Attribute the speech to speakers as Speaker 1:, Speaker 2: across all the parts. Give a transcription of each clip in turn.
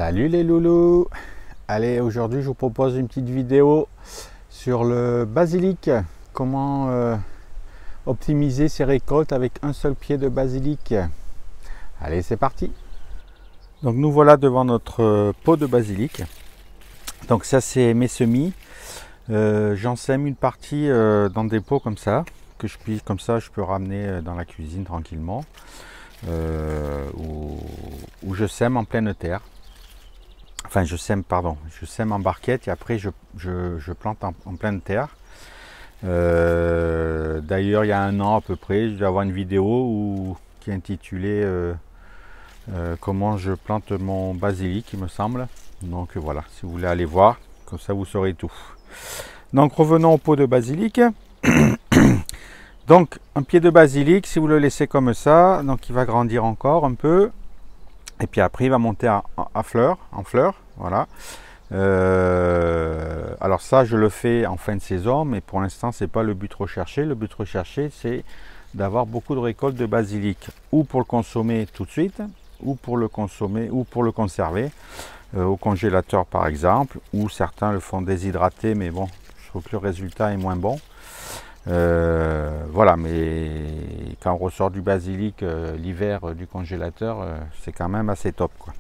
Speaker 1: Salut les loulous. Allez, aujourd'hui je vous propose une petite vidéo sur le basilic. Comment optimiser ses récoltes avec un seul pied de basilic. Allez, c'est parti. Donc nous voilà devant notre pot de basilic. Donc ça c'est mes semis. J'en sème une partie dans des pots comme ça, que je puis, comme ça je peux ramener dans la cuisine tranquillement. Où je sème en pleine terre. Enfin, je sème en barquette et après je plante en pleine terre. D'ailleurs, il y a un an à peu près, je vais avoir une vidéo qui est intitulée comment je plante mon basilic, il me semble. Donc voilà, si vous voulez aller voir, comme ça vous saurez tout. Donc revenons au pot de basilic. Donc un pied de basilic, si vous le laissez comme ça, donc il va grandir encore un peu. Et puis après il va monter en fleur, voilà. Alors ça je le fais en fin de saison, mais pour l'instant c'est pas le but recherché. Le but recherché c'est d'avoir beaucoup de récoltes de basilic, ou pour le consommer tout de suite, ou pour le consommer, ou pour le conserver au congélateur par exemple, ou certains le font déshydrater, mais bon, je trouve que le résultat est moins bon. Voilà, mais quand on ressort du basilic l'hiver du congélateur, c'est quand même assez top, quoi.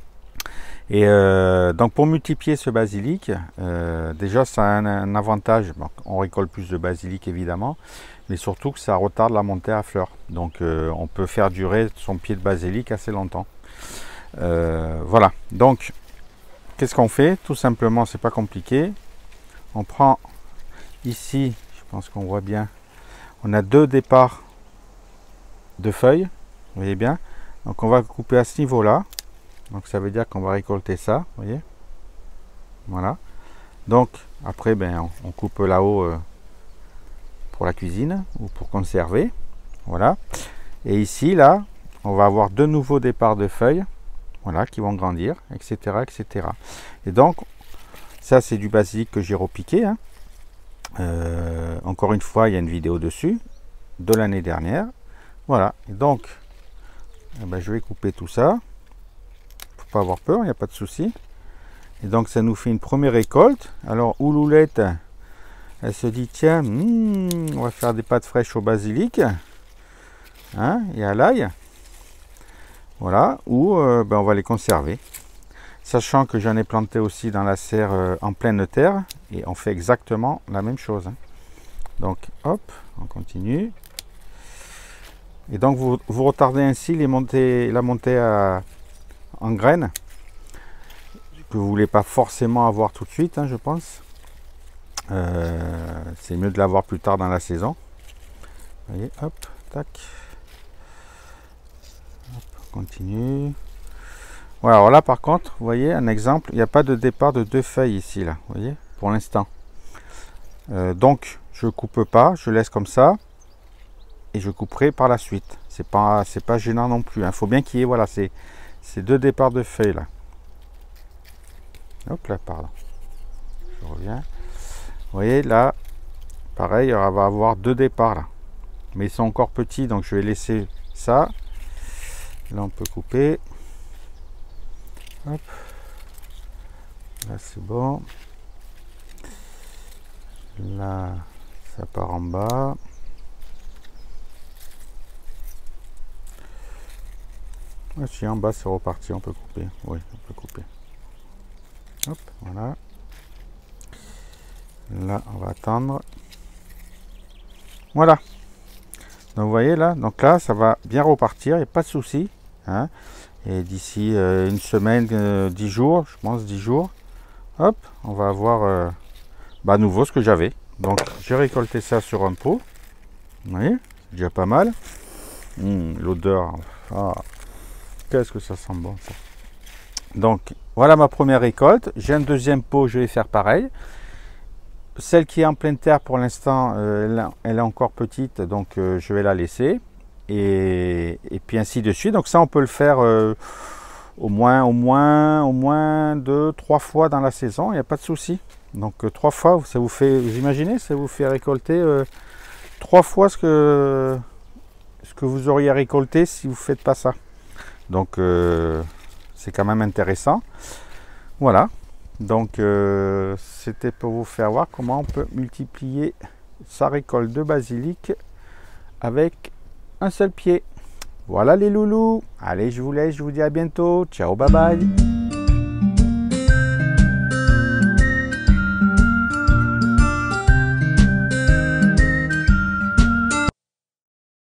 Speaker 1: Et donc pour multiplier ce basilic, déjà ça a un avantage. Bon, on récolte plus de basilic évidemment, mais surtout que ça retarde la montée à fleurs. Donc on peut faire durer son pied de basilic assez longtemps. Voilà, donc qu'est-ce qu'on fait? Tout simplement, c'est pas compliqué. On prend ici, je pense qu'on voit bien, on a deux départs de feuilles, vous voyez bien. Donc on va couper à ce niveau là, donc ça veut dire qu'on va récolter ça, vous voyez, voilà. Donc après on coupe là-haut pour la cuisine ou pour conserver, voilà. Et ici là on va avoir deux nouveaux départs de feuilles, voilà, qui vont grandir, etc., etc. Et donc ça c'est du basilic que j'ai repiqué, hein. Encore une fois, il y a une vidéo dessus de l'année dernière. Voilà, et donc je vais couper tout ça. Faut pas avoir peur, il n'y a pas de souci. Et donc ça nous fait une première récolte. Alors Ouloulette, elle se dit tiens, on va faire des pâtes fraîches au basilic, hein, et à l'ail. Voilà, ou on va les conserver. Sachant que j'en ai planté aussi dans la serre en pleine terre, et on fait exactement la même chose, hein. Donc hop, on continue. Et donc vous retardez ainsi la montée en graines, que vous voulez pas forcément avoir tout de suite, hein, je pense. C'est mieux de l'avoir plus tard dans la saison. Vous voyez, hop, tac. Hop, on continue. Voilà, alors là par contre, vous voyez un exemple, il n'y a pas de départ de deux feuilles ici, là, vous voyez, pour l'instant. Donc je coupe pas, je laisse comme ça, et je couperai par la suite. C'est pas gênant non plus, hein. Faut bien qu'il y ait, voilà, ces deux départs de feuilles là. Hop là, pardon. Je reviens. Vous voyez là, pareil, on va avoir deux départs là, mais ils sont encore petits, donc je vais laisser ça. Là on peut couper. Hop. Là c'est bon. Là ça part en bas. Ah, si en bas c'est reparti, on peut couper. Oui, on peut couper. Hop, voilà. Là on va attendre. Voilà. Donc vous voyez là, donc là ça va bien repartir, il n'y a pas de souci, hein. Et d'ici une semaine, 10 jours, je pense 10 jours, hop, on va avoir à nouveau ce que j'avais. Donc j'ai récolté ça sur un pot. Vous voyez, c'est déjà pas mal. L'odeur, qu'est-ce que ça sent bon ça. Donc voilà ma première récolte. J'ai un deuxième pot, je vais faire pareil. Celle qui est en pleine terre pour l'instant, elle est encore petite, donc je vais la laisser. Et puis ainsi de suite. Donc ça on peut le faire au moins 2-3 fois dans la saison, il n'y a pas de souci. Donc 3 fois, ça vous fait, vous imaginez, ça vous fait récolter 3 fois ce que vous auriez récolté si vous ne faites pas ça. Donc c'est quand même intéressant. Voilà, donc c'était pour vous faire voir comment on peut multiplier sa récolte de basilic avec un seul pied. Voilà les loulous, allez je vous laisse, je vous dis à bientôt, ciao bye bye.